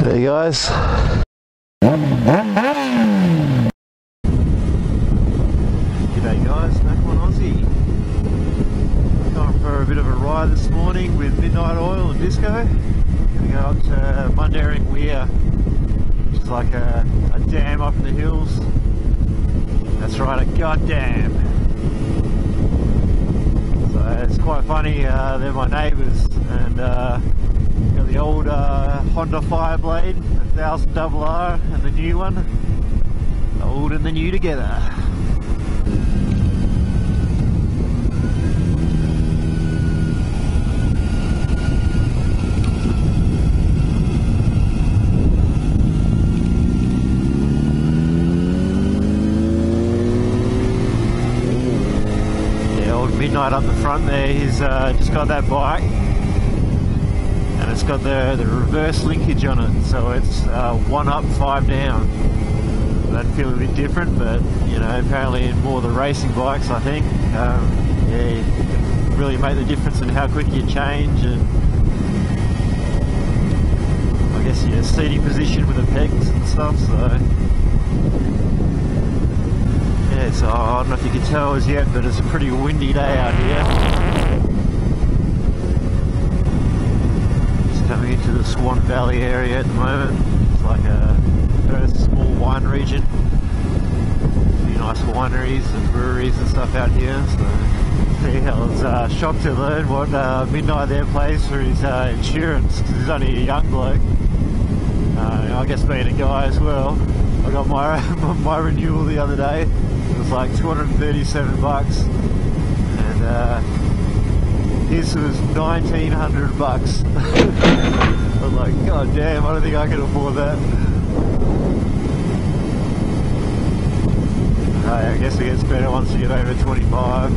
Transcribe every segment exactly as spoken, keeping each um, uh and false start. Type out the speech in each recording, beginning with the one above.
Hey guys. G'day guys, Snack One Aussie. Going for a bit of a ride this morning with Midnight Oil and Disco. Gonna go up to Mundaring Weir, which is like a, a dam up in the hills. That's right, a goddamn. So it's quite funny, uh, they're my neighbours, and uh, got the old uh, Honda Fireblade, one thousand R R, and the new one. The old and the new together. Midnight up the front there, he's uh, just got that bike and it's got the, the reverse linkage on it, so it's uh, one up, five down. That'd feel a bit different, but you know, apparently in more of the racing bikes, I think, um, yeah, you can really make the difference in how quick you change, and I guess your seating position with the pegs and stuff. So yeah, so I don't know if you can tell as yet, but it's a pretty windy day out here. Just coming into the Swan Valley area at the moment. It's like a very small wine region. A few nice wineries and breweries and stuff out here. So yeah, I was uh, shocked to learn what uh, Midnight there pays for his uh, insurance, because he's only a young bloke. Uh, I guess being a guy as well, I got my my renewal the other day. It was like two hundred thirty-seven bucks, and uh, his was nineteen hundred bucks. I was like, God damn, I don't think I can afford that. Uh, I guess it gets better once you get over twenty-five.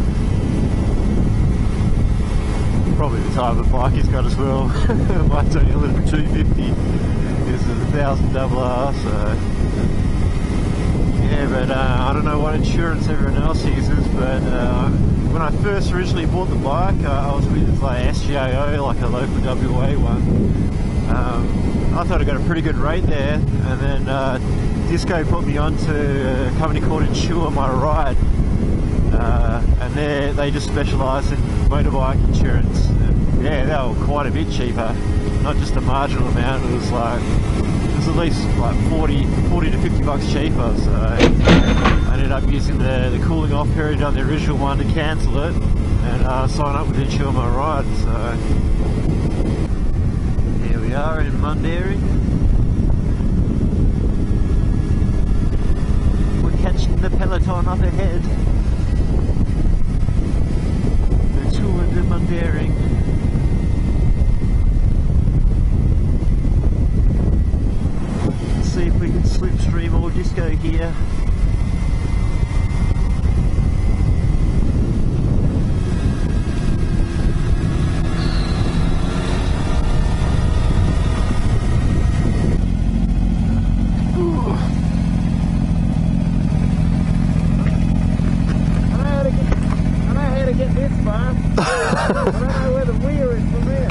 Probably the type of bike he's got as well. Mine's only a little two fifty. This is a one thousand R R, so. Yeah, but uh, I don't know what insurance everyone else uses, but uh, when I first originally bought the bike, uh, I was with like S G A O, like a local W A one. Um, I thought I got a pretty good rate there, and then uh, Disco put me on to a company called Insure My Ride, uh, and they they just specialise in motorbike insurance. And yeah, they were quite a bit cheaper, not just a marginal amount. It was like it was at least like forty to fifty bucks cheaper, so I ended up using the, the cooling off period on the original one to cancel it and uh, sign up with Insure My Ride. So here we are in Mundaring. We're catching the peloton up ahead. The Tour de Mundaring. See if we can slipstream or Disco here. Ooh. I know how to get, I know how to get this far. I don't know where the weir is from there.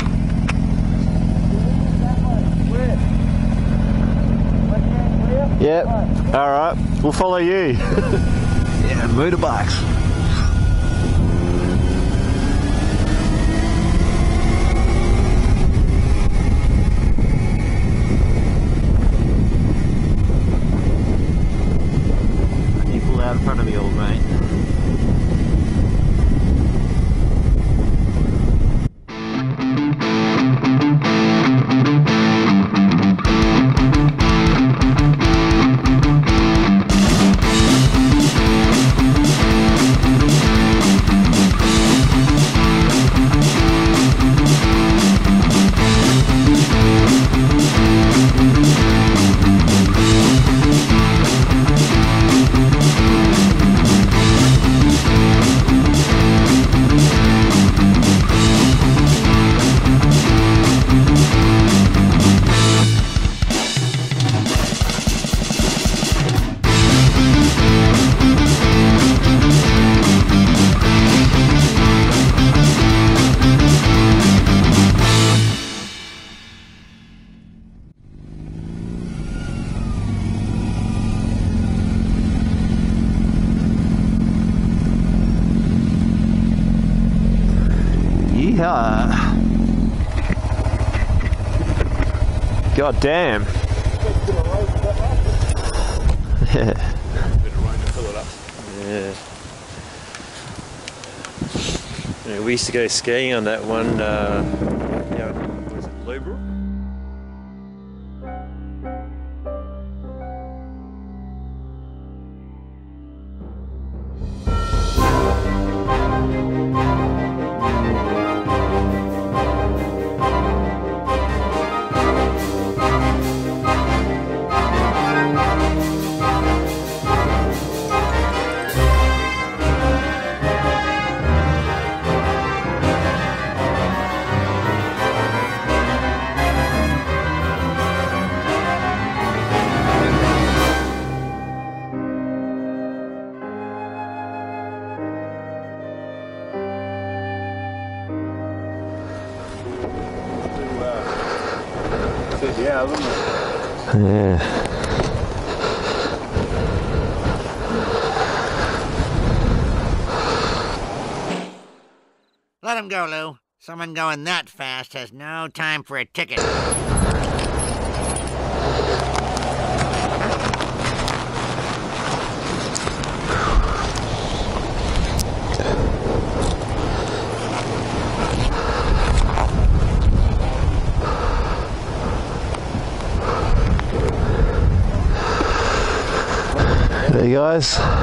Where? Yep, alright, we'll follow you. Yeah, motorbikes. You pull out in front of me, old mate. Yeah. God damn. Yeah. Yeah. Yeah. We used to go skiing on that one. Uh, yeah, was it Bluebrook? Yeah, isn't it? Yeah. Let him go, Lou. Someone going that fast has no time for a ticket. There you guys.